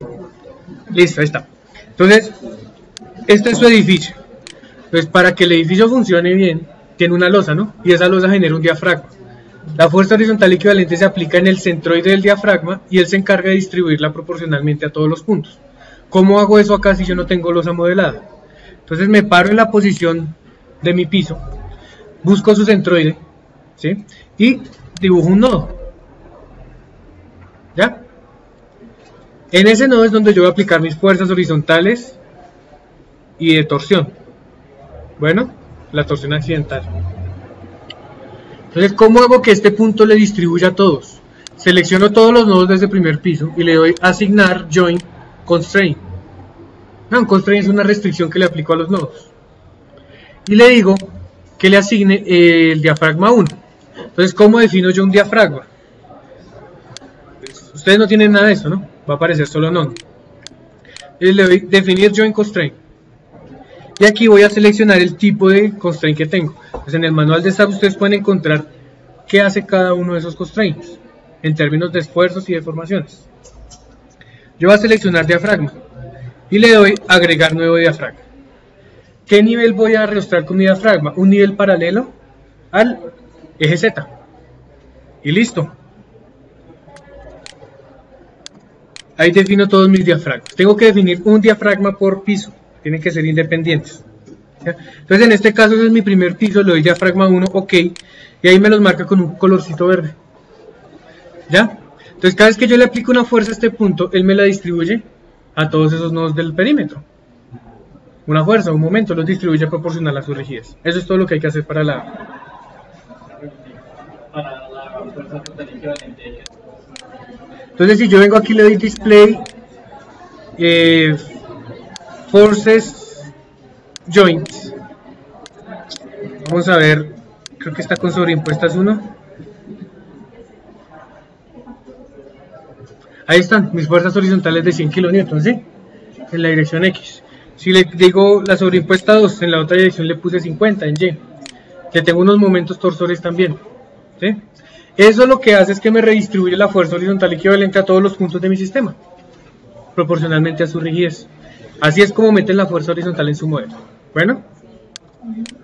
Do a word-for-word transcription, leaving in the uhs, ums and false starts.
Listo, ahí está. Entonces, este es su edificio. Entonces, para que el edificio funcione bien, tiene una losa, ¿no? Y esa losa genera un diafragma. La fuerza horizontal equivalente se aplica en el centroide del diafragma y él se encarga de distribuirla proporcionalmente a todos los puntos. ¿Cómo hago eso acá si yo no tengo losa modelada? Entonces me paro en la posición de mi piso, busco su centroide, ¿sí? Y dibujo un nodo. ¿Ya? En ese nodo es donde yo voy a aplicar mis fuerzas horizontales y de torsión. Bueno, la torsión accidental. Entonces, ¿cómo hago que este punto le distribuya a todos? Selecciono todos los nodos de ese primer piso y le doy asignar join constraint. No, un constraint es una restricción que le aplico a los nodos. Y le digo que le asigne el diafragma uno. Entonces, ¿cómo defino yo un diafragma? Ustedes no tienen nada de eso, ¿no? Va a aparecer solo none. Y le doy definir join constraint. Y aquí voy a seleccionar el tipo de constraint que tengo. Pues en el manual de S A P ustedes pueden encontrar qué hace cada uno de esos constraints en términos de esfuerzos y deformaciones. Yo voy a seleccionar diafragma y le doy agregar nuevo diafragma. ¿Qué nivel voy a arrastrar con mi diafragma? Un nivel paralelo al eje Z. Y listo. Ahí defino todos mis diafragmas. Tengo que definir un diafragma por piso. Tienen que ser independientes. ¿Ya? Entonces en este caso ese es mi primer piso, le doy diafragma uno, ok, y ahí me los marca con un colorcito verde. ¿Ya? Entonces cada vez que yo le aplico una fuerza a este punto, él me la distribuye a todos esos nodos del perímetro. Una fuerza, un momento, los distribuye proporcional a su rigidez. Eso es todo lo que hay que hacer para la... Para la fuerza total equivalente. Entonces si yo vengo aquí le doy display eh, forces joints, vamos a ver, creo que está con sobreimpuestas uno. Ahí están mis fuerzas horizontales de cien kilonewtons, ¿sí? En la dirección X. Si le digo la sobreimpuesta dos, en la otra dirección le puse cincuenta en Y, que tengo unos momentos torsores también, ¿sí? Eso lo que hace es que me redistribuye la fuerza horizontal equivalente a todos los puntos de mi sistema, proporcionalmente a su rigidez. Así es como meten la fuerza horizontal en su modelo. Bueno.